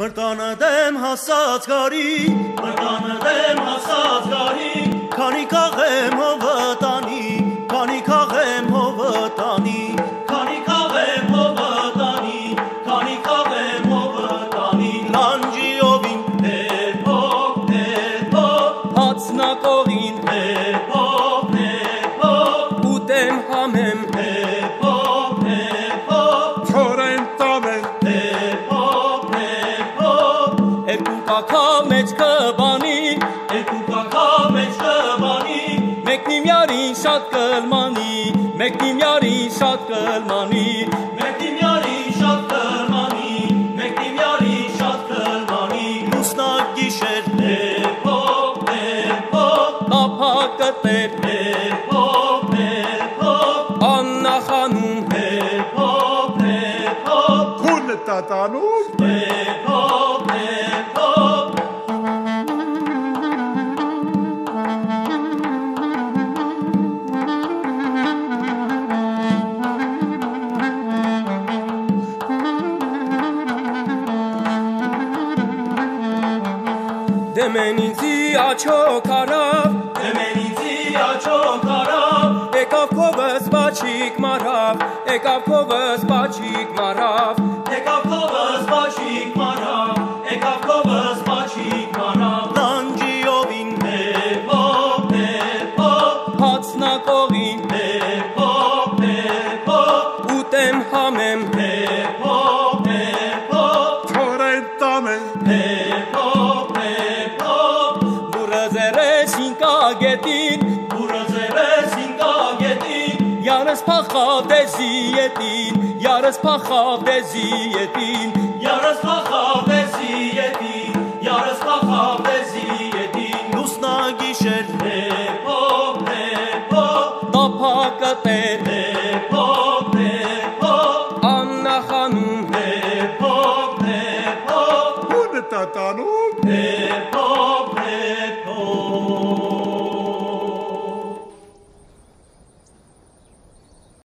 Մրտանը դեմ հասած գարի, մրտանը դեմ հասած գարի, քանի քաղեմ հովտանի, քանի քաղեմ հովտանի, քանի քաղեմ հովտանի, քանի քաղեմ հովտանի, լանջիովին հեփոփ, հացնակողին հեփոփ, ուտեմ համեմ հեփոփ, Թորեն տամեն Կակա մեջ կբանի, երկու կակա մեջ կբանի, մեկնի միարին շատ կլմանի, մեկնի միարին շատ կլմանի, մեկնի միարին շատ կլմանի, մեկնի միարին շատ կլմանի, լուսնակ գիշեր, հեփոփ, տափակտեր, հեփոփ, աննախանում, հեփոփ, Քունը տատանում հեփոփ, Դեմենիցի աչոք արավ, դեմենիցի աչոք արավ, եկավ քովս բաչիկ մարավ, եկավ քովս բաչիկ մարավ, եկավ քովս բաչիկ մարավ, եկավ քովս բաչիկ մարավ, լանջիովին հեփոփ, հացնակողին հեփոփ, ուտեմ համեմ հեփոփ, Թորեն տամեն Գետին, բուրազերեսին կագետին, յարս փախավ դեզիետին, յարս փախավ դեզիետին, յարս փախավ դեզիետին, յարս փախավ դեզիետին, լուսնագիշեր հեփոփ, տափակտեր